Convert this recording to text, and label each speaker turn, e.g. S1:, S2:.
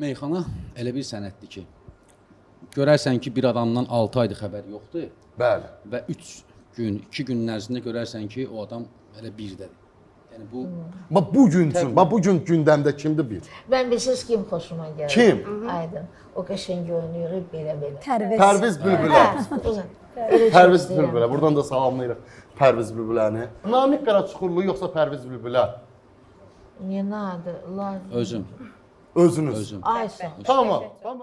S1: Meyxana elə bir sənətdir ki, görərsən ki, bir adamdan 6 aydır xəbər yoxdur.
S2: Bəli.
S1: Və 3 gün, 2 günün ərzində görərsən ki, o adam elə birdədir. Yəni bu
S2: Bu gün üçün, bu gün gündəmdə kimdir bir?
S3: Ben bilirsiniz kim hoşuma geldi?
S2: Kim?
S3: Aydın. O qəşəng görünüyor, belə.
S2: Pərviz Bülbülə.
S3: Uzun.
S2: Pərviz Bülbülə. Buradan da salamlayırıq Pərviz Bülbüləni. Namiq Qaraçuxurlu yoxsa Pərviz Bülbülə?
S3: Не надо, ладно.
S1: özüm,
S2: Özünüz.
S1: özüm.
S3: Ay sağ ol.
S2: Tamam.